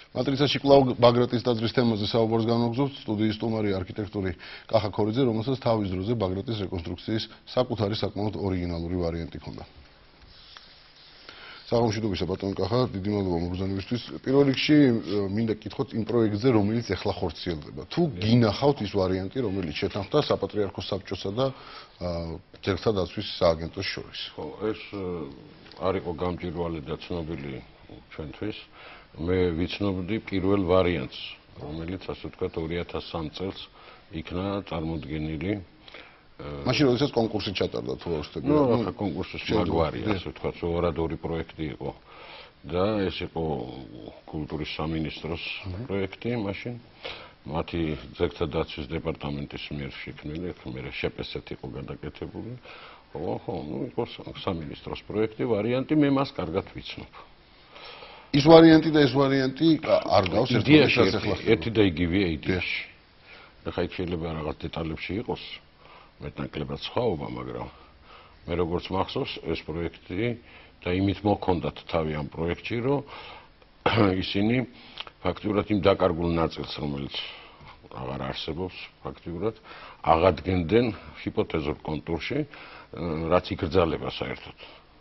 Matricაში კვლავ ბაგრატის ტაძრის თემაზე საუბარს განვაგრძობთ სტუდიის სტუმარი არქიტექტორი კახა ქორიძე, რომელსაც თავის დროზე ბაგრატის რეკონსტრუქციის საკუთარი საკმაოდ ორიგინალური ვარიანტი ჰქონდა. საღამოშიდობისა ბატონ კახა, დიდი მადლობა მოგზაურობისთვის. პირველ რიგში მინდა გკითხოთ იმ პროექტზე, რომელიც ახლა ხორციელდება. თუ გინახავთ ის ვარიანტი, რომელიც შეთანხმდა საპატრიარქოს საბჭოსა და ძეგლთა დაცვის სააგენტოს შორის. ხო, ეს არ იყო გამჭვირვალე და ცნობილი ჩვენთვის. მე ვიცნობდი პირველ ვარიანტს, რომელიც ასე ვთქვათ 2003 წელს იქნა წარმოდგენილი. მაშინ როდესაც კონკურსი ჩატარდა თუ არ ვსწრები. ახლა კონკურსის მაგვარია, ასე ვთქვათ, ორადორი პროექტი იყო. და ეს იყო კულტურის სამინისტროს პროექტი მაშინ. მათი ძეგლთა დაცვის დეპარტამენტის მიერ შექმნილი, მე შეპესეთ იყო გადაკეთებული. ხო, იყო სამინისტროს პროექტი, ვარიანტი, მე მას კარგად ვიცნობ. ის ვარიანტი და ეს ვარიანტი არ გავს ერთმანეთს ახლა. ერთი და იგივეა იდეაში. ახლა იქ შეიძლება რაღაც დეტალებში იყოს მეტნაკლებად სხვაობა, მაგრამ მე როგორც მახსოვს, ეს პროექტი და იმით მოხონდათ თავი ამ პროექტში, რომ ისინი ფაქტიურად იმ დაკარგულ ნაწილს, რომელიც აღარ არსებობს ფაქტიურად, აღადგენდნენ ჰიპოთეზურ კონტურში, რაც იკრძალება საერთოდ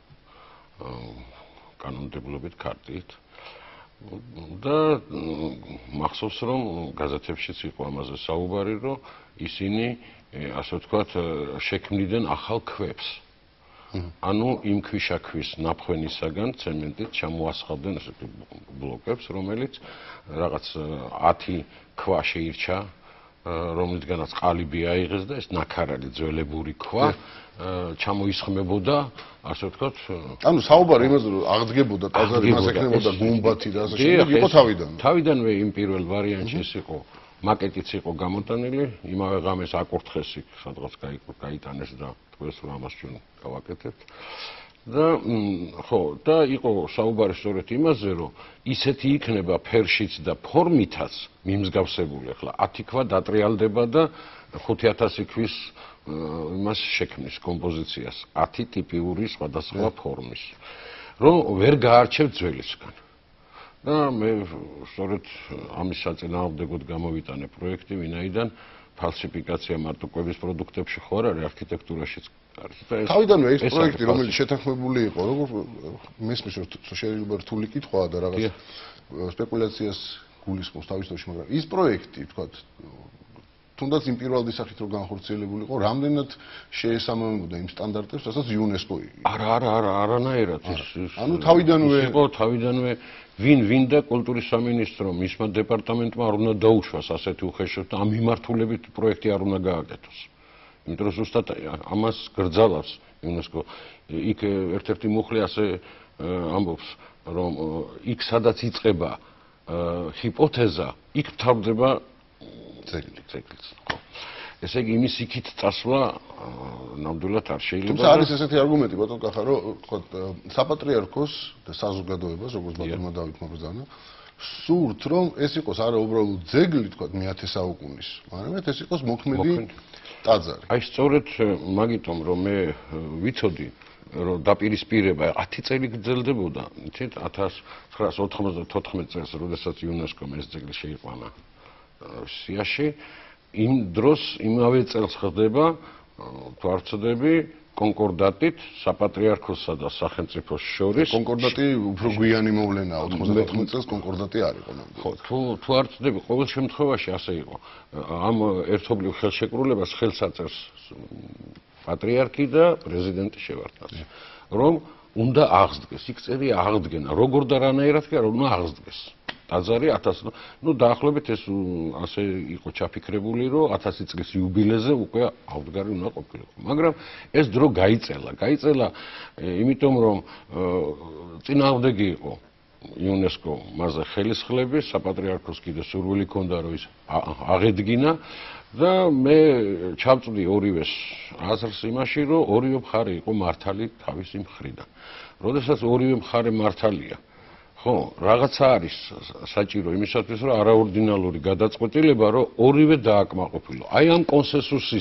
კანონმდებლობით ქარტით. და მახსოვს, რომ გაზეთებშიც იყო ამაზე საუბარი, რომ ისინი ასე ვთქვათ, შექმნიდნენ ახალ ქვებს. ანუ იმ ქვიშაქვის ნაფხვენისაგან ცემენტით ჩამოასხავდნენ ესეთი ბლოკებს, რომელიც რაღაც 10 ქვა შეირჩა, რომლისგანაც ყალიბი აიღეს და ეს ნაქარალი ძველებური ქვა ჩამოისხმებოდა, ასე ვთქვათ. ანუ საუბარი იმაზე, რომ აღდგებოდა ტაძარი, მას ექნებოდა გუმბათი და ასე შემდეგ, იყო თავიდან. თავიდანვე იმ პირველ ვარიანტში ეს იყო მაკეტიც იყო გამოტანილი, იმავე ღამეს აკურთხეს იქ, სადღაც გაიტანეს და თქვეს, რომ ამას ჩვენ გავაკეთებთ. და ხო, და იყო საუბარი სწორედ იმაზე, რომ ისეთი იქნება ფერშიც და ფორმითაც მიმსგავსებული, ახლა 10 ქვა დატრიალდება და 5000 ქვის იმას შექმნის კომპოზიციას, 10 ტიპიური სხვადასხვა ფორმის, რომ ვერ გაარჩევ ძველისგან. და მე სწორედ ამის საწინააღმდეგოდ გამოვიტანე პროექტი, ვინაიდან ფალსიფიკაცია მარტო კვების პროდუქტებში ხო არ არის, არქიტექტურაშიც არის. თავიდანვე ეს პროექტი, რომელიც შეთანხმებული იყო, როგორ მესმის, რომ შეიძლება რთული კითხვაა და რაღაც სპეკულაციას გულისხმობს თავის დროში, მაგრამ ის პროექტი, თქვათ, თუნდაც იმ პირველადი სახით რომ განხორციელებული იყო, რამდენად შეესაბამებოდა იმ სტანდარტებს, რასაც იუნესკო არანაირად ანუ თავიდანვე ვინ და კულტურის სამინისტრო მისმა დეპარტამენტმა არ უნდა დაუშვას ასეთი უხეშად და ამ მიმართულებით პროექტი არ უნდა გააკეთოს. იმიტომ რომ ზუსტად ამას გრძალავს იუნესკო. იქ ერთ-ერთი მუხლი ასე ამბობს, რომ იქ სადაც იწყება ჰიპოთეზა, იქ მთავრდება ძეგლიც. ესე იგი იმის იქით წასვლა ნამდვილად არ შეიძლება. თუმცა არის ესეთი არგუმენტი ბატონ კახა, რომ თქვა საპატრიარქოს და საზოგადოებას, როგორც ბატონმა დავით მოგზაურნა, სურთ რომ ეს იყოს არა უბრალოდ ძეგლი, თქვა მე-10 საუკუნის, მაგრამ ეს იყოს მოქმედი ტაძარი. აი სწორედ მაგიტომ რომ მე ვიცოდი რომ დაპირისპირება 10 წელი გრძელდებოდა, იცით 1994 წელს, როდესაც იუნესკომ ეს ძეგლი შეიყვანა სიაში, იმ დროს იმავე წელს ხდება თუ არ ვცდები კონკორდატით საპატრიარქოსსა და სახელმწიფოს შორის. კონკორდატი უფრო გვიანი მოვლენაა, 94 წელს კონკორდატი არ იყო. ხო, თუ არ ვცდები, ყოველ შემთხვევაში ასე იყო. ამ ერთობლივ ხელშეკრულებას ხელს აწევს პატრიარქი და პრეზიდენტი შევარდნაძე, რომ უნდა აღსდგეს. იქ წერია აღდგენა, როგორ და რანაირად კი არა, უნდა აღსდგეს. ტაძარი 1000, დაახლოებით ეს ასე იყო ჩაფიქრებული, რომ 1000 წლის იუბილეზე უკვე აღდგარი უნდა ყოფილიყო. მაგრამ ეს დრო გაიწელა, იმიტომ რომ წინააღმდეგი იყო იუნესკო მასზე ხელისხლები, საპატრიარქოს კიდე სურვილი ჰქონდა, რომ ის აღედგინა და მე ჩავწვდი ორივეს აზრს იმაში, რომ ორივე მხარე იყო მართალი თავისი მხრიდან. როდესაც ორივე მხარე მართალია, ხო, რაღაცა არის საჭირო იმისათვის, რომ არაორდინალური გადაწყვეტილება, რომ ორივე დააკმაყოფილო. აი ამ კონსენსუსის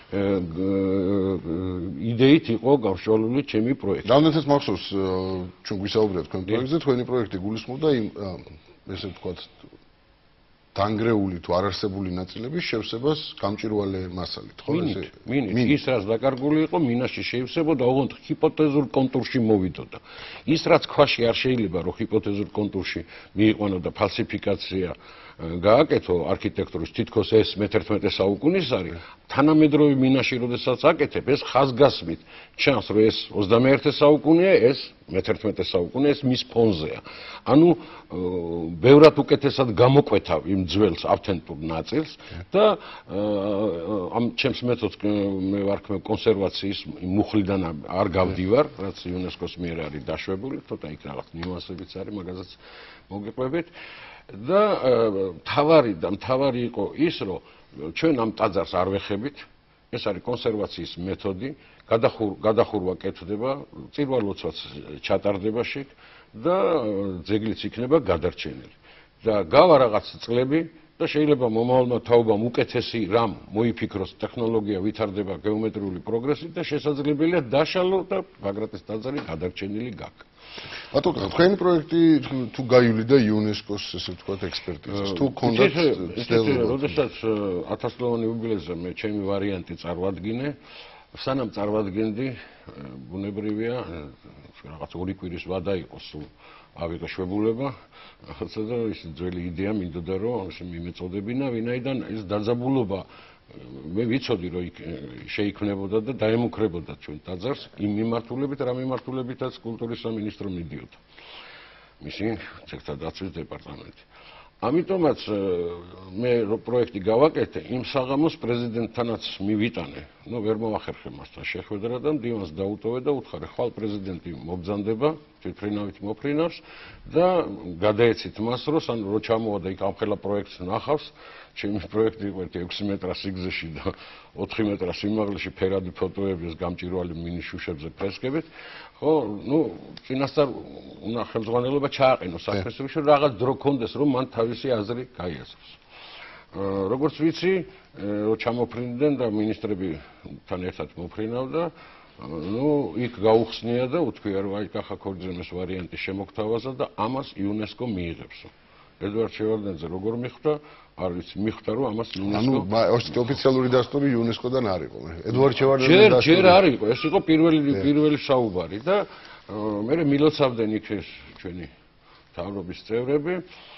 იდეით იყო გავშვალული ჩემი პროექტი. რამდენიც მახსოვს, ჩვენ გვისაუბრეთ თქვენ პროექტზე, თქვენი პროექტი გულისხმობდა იმ ესე ვთქვათ დანგრეული თუ არარსებული ნაწილების შევსებას გამჭირვალე მასალით, ხო? მინით ის რაც დაკარგული იყო, მინაში შეივსებოდა, ოღონდ ჰიპოთეზურ კონტურში მოვიდოდა. ის რაც ქვაში არ შეიძლება რომ ჰიპოთეზურ კონტურში მიიყვანოდა ფალსიფიკაცია გააკეთო არქიტექტურის თითქოს ეს მე-11 საუკუნის არის თანამედროვე მინაში როდესაც აკეთებ ეს ხაზგასმით ჩანს რომ ეს 21 საუკუნეა ეს მე-11 საუკუნე ეს მის ფონზეა ანუ ბევრად უკეთესად გამოკვეთავ იმ ძველს ავთენტურ ნაწილს და ამ ჩემს მეთოდს მე ვარქმევ კონსერვაციის მუხლიდან არ გავდივარ რაც იუნესკოს მიერ არის დაშვებული ცოტა იქ რაღაც ნიუანსებიც არის მაგაზეც მოგიყვებით და მთავარი იყო ის რომ ჩვენ ამ ტაძარს არ ვეხებით ეს არის კონსერვაციის მეთოდი გადახურვა კეთდება წირვა-ლოცვაც ჩატარდება შეკ და ძეგლიც იქნება გადარჩენილი და გავა რაღაც წლები და შეიძლება მომავალმა თაობამ უკეთესი რამ მოიფიქროს ტექნოლოგია ვითარდება გეომეტრიული პროგრესით და შესაძლებელია დაშალო და ბაგრატის ტაძარი გადარჩენილი გაქ ბატონო, თქვენი პროექტი თუ გაივლიდა იუნესკოს, ესე ვთქვათ, ექსპერტიზას, თუ ქონდათ ცდელობა. როდესაც 1000-ლოვანი იუბილეზე მე ჩემი ვარიანტი წარვადგინე, სანამ წარვადგენდი, ბუნებრივია, რაღაც ორი კვირის ვადა იყო სულ ავიღო შვებულება, ხოცა და ის ძველი იდეა მინდოდა რომ მიმეწოდებინა, ვინაიდან ეს დაძაბულობა მე ვიცოდი რომ იქ შეიქმნებოდა და დაემუქრებოდა ჩვენ ტაძარს იმ მიმართულებით რა მიმართულებითაც კულტურის სამინისტრო მიდიოდა მისი ცეკთა დაცვის დეპარტამენტი ამიტომაც მე პროექტი გავაკეთე იმ საღამოს პრეზიდენტთანაც მივიტანე ნუ ვერ მოახერხე მასთან შეხვედრა და მდივანს დაუტოვე და უთხარე ხვალ პრეზიდენტი მობრძანდება თვითფრინავით მოფრინავს და გადაეცით მას რომ რო ჩამოვა და იქ ამხელა პროექტს ნახავს ჩემი პროექტი იყო 6 მეტრა სიგრძეში და 4 მეტრა სიმაღლეში ფერადი ფოტოების გამჭირვალი მინის შუშებზე ფრესკებით ხო ნუ წინასწარ უნდა ხელმძღვანელობა ჩააყენო საფრთხეში რომ რაღაც დრო კონდეს რომ მან თავისი აზრი გაიაზროს როგორც ვიცი რომ ჩამოფრინდნენ და მინისტრებთან ერთად მოფრინავდა ну იქ გაუხსნია და უთქვია რომ აი კახა ქორძემეს ვარიანტი შემოგთავაზა და ამას იუნესკო მიიღებსო ედვარდ შევარდნაძე როგორ მიხვდა არ ვიცი მიხვდა რომ ამას იუნესკო ანუ ოფიციალური დასტური იუნესკოდან არ იყო ედვარდ შევარდნაძე დასტური ჯერ არ იყო ეს იყო პირველი საუბარი და მე მილოცავდნენ იქ ეს ჩვენი თავრობის წევრები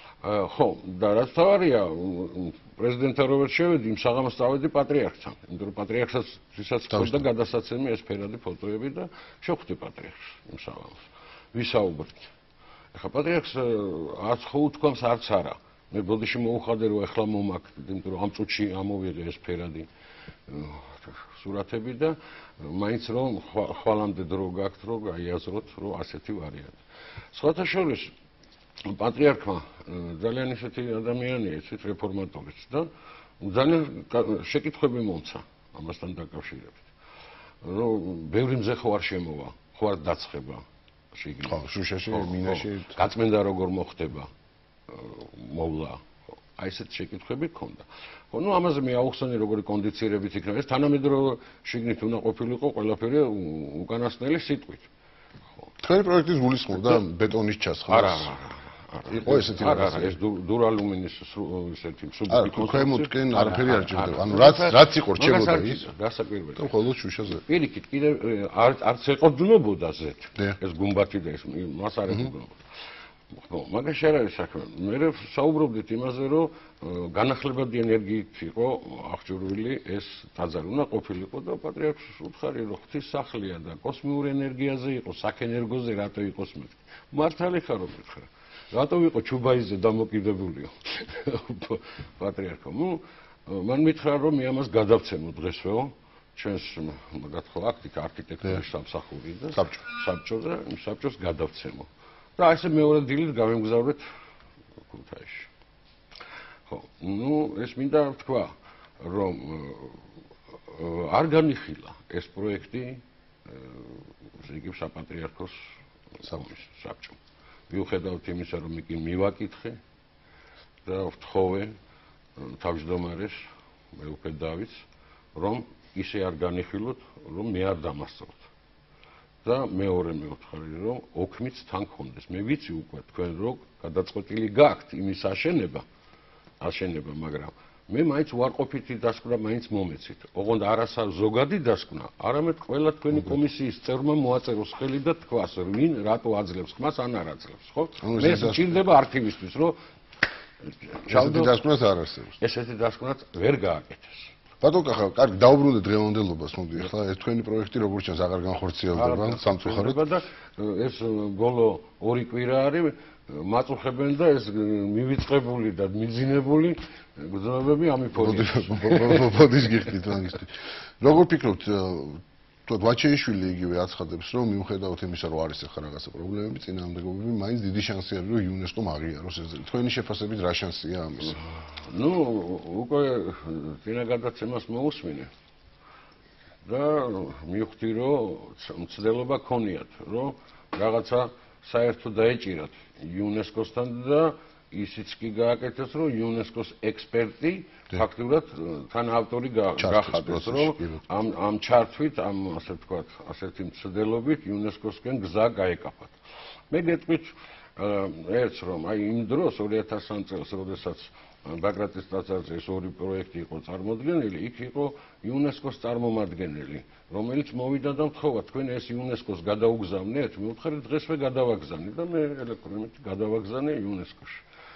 ხო და რაც თავარია პრეზიდენტთან როგორც შევედი იმ საღამოს წავედი პატრიარქთან იმიტომ რომ პატრიარქსაც ვისაც ხოდა გადასაცემი ეს ფერადი ფოტოები და შევხვდი პატრიარქს იმ საღამოს ვისაუბრეთ ახლა პატრიარქს არც ხო უთქვამს არც არა მე ბოდიში მოუხადე რომ ახლა მომაქ იმიტომ რომ ამ წუთში ამოვიღე ეს ფერადი სურათები და მაინც რომ ხვალამდე დრო გაქვთ რომ გაიაზროთ რომ ასეთი ვარიანტი სხვათა შორის პატრიარქმა ძალიან ისეთი ადამიანია ისეთ რეფორმატორიც და ძალიან შეკითხვები მომცა ამასთან დაკავშირებით რომ ბევრი მზე ხო არ შემოვა ხო არ დაცხება ხო შუშაში მინაში გაწმენდა როგორ მოხდება მოვლა აი ესეთ შეკითხვები ქონდა ხო ნუ ამაზე მე აუხსნე როგორი კონდიცირებით იქნება ეს თანამედროვე შიგნით უნდა ყოფილიყო ყველაფერი უკანასკნელი სიტყვით ხო თქვენი პროექტის გულისხმობდა ბეტონის ჩასხმას არა იყო ესეთი რაღაც ეს დურალუმინის ესეთი სუბტიტრი კონსტრუქციები არაფერი არ ჭირდება ანუ რაც იყო რჩებოდა ის გასაკვირველი და მხოლოდ შუშაზე პირიქით კიდე არც ეყოდებოდა ზეთ ეს გუმბათი და ეს მას არ ეყოდებოდა ხო მაგაში არ არის საქმე მე საუბრობდით იმაზე რომ განახლებადი ენერგიით იყო აღჭურვილი ეს ტაძარი უნდა ყოფილიყო და პატრიარქს უთხარი რომ ღვთის სახლია და კოსმიურ ენერგიაზე იყო საქენერგოზე რატო იყოს მეთქი მართალი ხარ რომ მითხრა რატო ვიყო ჩუბაიზე დამოკიდებულიო პატრიარქო ნუ მან მითხრა რომ მე ამას გადავცემო დღესვეო ჩვენს მაგათ ხო არქიტექტურის სამსახური და საბჭოზე საბჭოს გადავცემო და ესე მეორე დილით გავემგზავრეთ ქუთაისში ხო ნუ ეს მინდა თქვა რომ არ განიხილა ეს პროექტი ზეგი საპატრიარქოს საბჭომ მიუხედავად იმისა რომ იქ მივაკითხე და ვთხოვე თავმჯდომარეს მეუფე დავითს რომ ისე არ განიხილოთ რომ მე არ დამასწროთ და მეორე მევთხარი რომ ოქმიც თან გქონდეს. მე ვიცი უკვე თქვენ რო გადაწყვეტილი გაქვთ იმის აშენება, მაგრამ მე მაინც უარყოფითი დასკვნა მაინც მომეცით. ოღონდ არასა ზოგადი დასკვნა, არამედ ყველა თქვენი კომისიის წევრმა მოაწეროს ხელი და თქვას, ვინ რატო აძლევს ხმას ან არ აძლევს, ხო? მე სჭირდება არქივისტვის, რომ ჩავდი დასკვნას არ არსებობს. ესეთი დასკვნაც ვერ გააკეთეს. ბატონო კახა, კარგი, დაუბრუნდეთ დღევანდელობას, მოდი, ახლა ეს თქვენი პროექტი როგორც ჩანს აღარ განხორციელდება სამწუხაროდ და ეს ბოლო 2 კვირა არის მაწუხებენ და ეს მივიწყებული და მიძინებული გზნობები ამიფორია. ბოდის გიხდით მაგისტრი. როგორ ფიქრობთ, ვაჩეიშვილი იგივე აცხადებს, რომ მიუხედავად იმისა, რომ არის ახლა რაღაცა პრობლემები, წინააღმდეგობები, მაინც დიდი შანსი არის, რომ იუნესკომ აღიაროს ეს. თქვენი შეფასებით რა შანსია ამის? ნუ, უკვე წინა გადაცემას მოусმინე. და მივხვდი, რომ მცდელობა ქონიათ, რომ რაღაცა საერთოდ დაეჭირათ იუნესკოსთან და ისიც კი გააკეთეს, რომ იუნესკოს ექსპერტი ფაქტურად თან ავტორი გახადეს, რომ ამ ჩართვით, ამ ასე ვთქვათ, ასეთი მცდელობით იუნესკოსკენ გზა გაეკაფათ. მე გეტყვით ერთს, რომ აი იმ დროს 2000 წელს, როდესაც ბაგრატის ტაძარზე ეს 2 პროექტი იყო წარმოდგენილი, იქ იყო იუნესკოს წარმომადგენელი, რომელიც მოვიდა და მთხოვა, თქვენ ეს იუნესკოს გადაუგზავნეთ, მე ვთქვი, დღესვე გადავაგზავნე და მე ელექტრონით გადავაგზავნე იუნესკოში.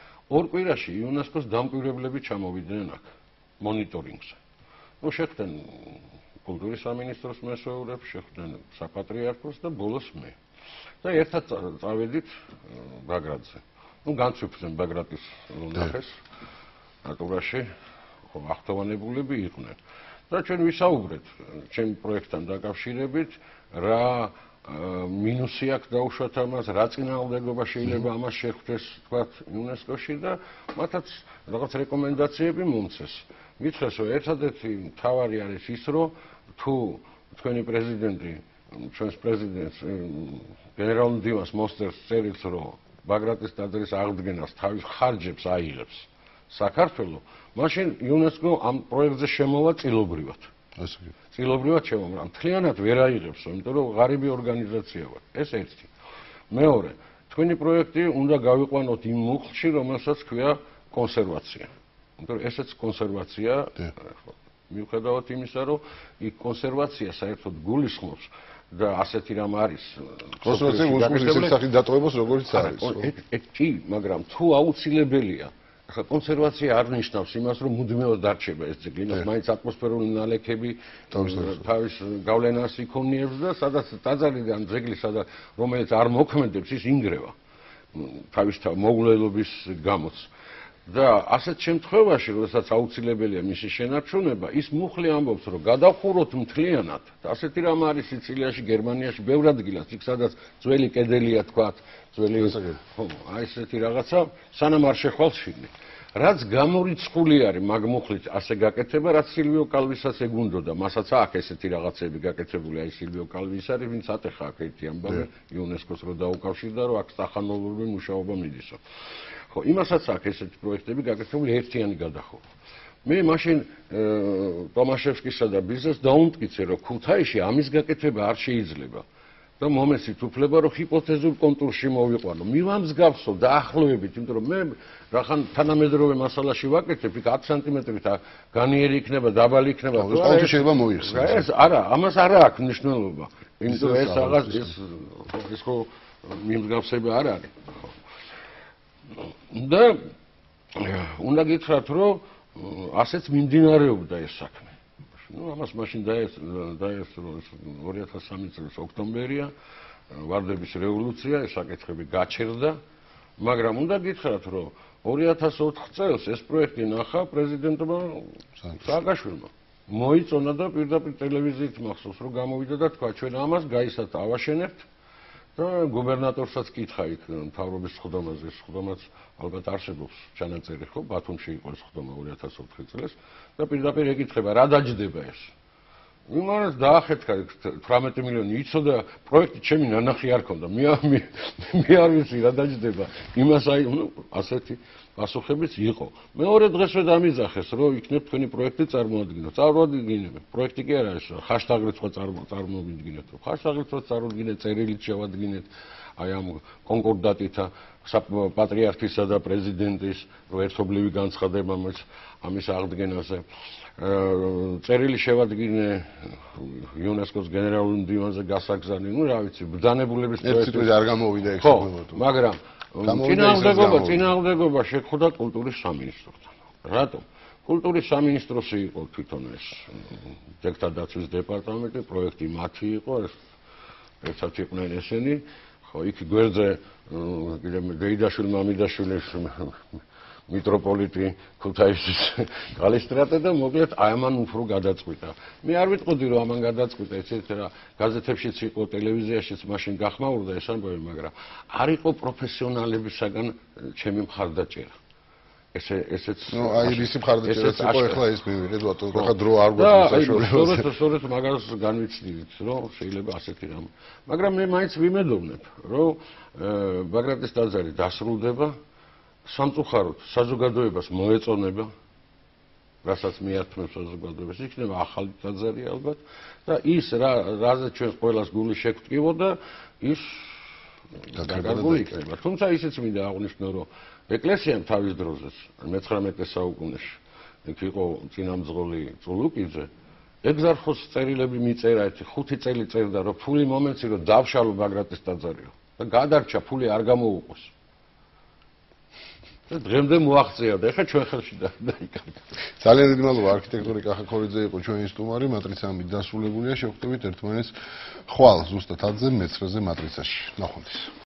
2 კვირაში იუნესკოს დამკვირვებლები ჩამოვიდნენ აქ მონიტორინგზე. ნუ შეხვდნენ კულტურის სამინისტროს მესვეურებს, შეხვდნენ საპატრიარქოს და ბოლოს მე. და ერთად წავედით ბაგრატზე. ნუ განცვიფრდნენ ბაგრატის ნახეს ნატურაში, ხო ახტოვანებულები იყვნენ. და ჩვენ ვისაუბრეთ ჩემ პროექტთან დაკავშირებით, რა მინუსი აქვს დაუშვათ ამას, რა წინააღმდეგობა შეიძლება ამას შეხვდეს, თქვათ, იუნესკოში და მათაც რაღაც რეკომენდაციები მომცეს. მითხრეს, რომ ერთადერთი მთავარი არის ის, რომ თუ თქვენი პრეზიდენტი, ჩვენს პრეზიდენტს გენერალ მდივანს მოსწერს წერილს, რომ ბაგრატის ტაძრის აღდგენას თავის ხარჯებს აიღებს საქართველო, მაშინ იუნესკო ამ პროექტზე შემოვა წილობრივად. წილობრივად შემოვა, მაგრამ მთლიანად ვერ აიღებსო, იმიტომ რომ ღარიბი ორგანიზაცია ვარ. ეს ერთი. მეორე, თქვენი პროექტი უნდა გავიყვანოთ იმ მუხლში, რომელსაც ქვია კონსერვაცია. იმიტომ რომ ესეც კონსერვაცია, მიუხედავად იმისა, რომ იქ კონსერვაცია საერთოდ გულისხმობს და ასეთი რამ არის. კონსერვაცია გულისხმობს ისეთ სახით დატოვებას, როგორც არის. კი, მაგრამ თუ აუცილებელია ახლა კონსერვაცია არ ნიშნავს იმას, რომ მუდმივად დარჩება ეს ძეგლი, მას მაინც ატმოსფერული ნალექები თავის გავლენას იქონიებს და სადაც ტაძარიდან ძეგლი, რომელიც არ მოქმედებს, ის ინგრევა თავისთავად მოულელობის გამოც. და ასეთ შემთხვევაში, როდესაც აუცილებელია მისი შენარჩუნება, ის მუხლი ამბობს, რომ გადავხუროთ მთლიანად. და ასეთი რამ არის სიცილიაში, გერმანიაში, ბევრ ადგილას, იქ სადაც ძველი კედელია, თქვათ, ძველი ხო, აი ესეთი რაღაცა, სანამ არ შეხვალ შიგნით. რაც გამორიცხული არის მაგ მუხლით ასე გაკეთება, რაც სილვიო კალვისაც ეგუნდოდა, მასაც აქვს ესეთი რაღაცები გაკეთებული, აი სილვიო კალვის არის, ვინც ატეხა აქ ერთი ამბავი იუნესკოს რო დაუკავშირდა, რომ აქ სტახანოვური მუშაობა მიდისო. ხო, იმასაც აქვს ესეთი პროექტები გაკეთებული ერთიანი გადახურვა. მე მაშინ ტომაშევსკისა და ბიზას დაუმტკიცე, რომ ქუთაისში ამის გაკეთება არ შეიძლება. და მომეცით უფლება, რომ ჰიპოთეზურ კონტურში მოვიყვანო. მივამსგავსო დაახლოებით, იმიტომ რომ მე რახან თანამედროვე მასალაში ვაკეთებ, იქ 10 სანტიმეტრით განიერი იქნება, დაბალი იქნება. ყოველთვის შეიძლება მოიხსნას. ეს არა, ამას არა აქვს მნიშვნელობა. იმიტომ ეს რაღაც ეს ხო მიმსგავსება არ არის. და უნდა გითხრათ, რომ ასეც მიმდინარეობდა ეს საქმე. ნუ ამას მაშინ დაესწრო 2003 წლის ოქტომბერია, ვარდების რევოლუცია, ეს საკითხები გაჩერდა, მაგრამ უნდა გითხრათ, რომ 2004 წელს ეს პროექტი ნახა პრეზიდენტმა სააკაშვილმა. მოიწონა და პირდაპირ ტელევიზიით მახსოვს, რომ გამოვიდა და თქვა, ჩვენ ამას გაისად ავაშენებთ. და გუბერნატორსაც კითხა იქ მთავრობის სხდომაზე, სხდომაც ალბათ არსებობს ჩანაწერი, ხო, ბათუმში იყო სხდომა 2004 წელს და პირდაპირ ეკითხება, რა დაჯდება ეს. იმანაც დაახეთქა 18 მილიონი იცოდა პროექტი ჩემი ნანახი არ ქონდა. მე არ ვიცი რა დაჯდება. იმას აი, ნუ ასეთი პასუხებიც იყო. მეორე დღესვე დამიძახეს, რომ იქნებ თქვენი პროექტი წარმოადგინოთ. წარმოადგინეთ. პროექტი კი არ არის, ხაშტაღ რიცხვად წარმოვიდგინეთ. ხაშტაღ რიცხვად წარმოადგინეთ, წერილით შევადგინეთ. აი ამ კონკორდატითა პატრიარქისა და პრეზიდენტის რო ერთობლივი განცხადება ამის აღდგენაზე. წერილი შევადგინე იუნესკოს გენერალურ მდივანზე გასაგზავნი, ну რა ვიცი, ბრძანებულების პროექტი არ გამოვიდა ეს საკუთრებად. მაგრამ წინააღმდეგობა შეხვდა კულტურის სამინისტროსთან. რატომ? კულტურის სამინისტროსი იყო თვითონ ეს ძეგლთა დაცვის დეპარტამენტი, პროექტი მათი იყო, ერთად იყვნენ ესენი. ხო, იქ გვერდზე გეიდაშვილი მამიდაშვილის მიტროპოლიტი ქუთაისის კალისტრატე და მოკლედ ამან უფრო გადაწყვიტა. მე არ ვიტყოდი რომ ამან გადაწყვიტა, იცით რა, გაზეთებშიც იყო, ტელევიზიაშიც მაშინ გახმაურდა ეს ამბავი, მაგრამ არ იყო პროფესიონალებისაგან ჩემი მხარდაჭერა. ესეც აი ისი მხარდაჭერაც იყო, ეხლა ეს მივიღეთ, ბატონო, ხა დრო არ გვაქვს საშუალებას. სწორედ მაგას განვიცდით, რომ შეიძლება ასეთი რამე. მაგრამ მე მაინც ვიმედოვნებ, რომ ბაგრატის ტაძარი დასრულდება სამწუხაროდ საზოგადოებას მოეწონება, რასაც მიართმევს საზოგადოებას, იქნება ახალი ტაძარი ალბათ და ის რაზეც ჩვენ ყველას გული შეგვტკივოდა, ის დაკარგული იქნება. თუმცა ისიც მინდა აღვნიშნო, რომ ეკლესიამ თავის დროზეც 19 საუკუნეში იქ იყო წინამძღოლი წულუკიძე, ეგზარხოს წერილები მიწერა, 5 წელი წერდა, რომ ფული მომეცი, რომ დავშალო ბაგრატის ტაძარიო და გადარჩა, ფული არ გამოუყოს. დღემდე მოაღწია და ეხლა ჩვენ ხელში დაიკარგა. ძალიან დიდი მადლობა არქიტექტორი კახა ქორიძე იყო ჩვენი სტუმარი, მატრიცა ამით დასრულებულია, შევხვდებით ერთმანეთს ხვალ ზუსტად ათზე მეცხრეზე მატრიცაში. ნახვამდის.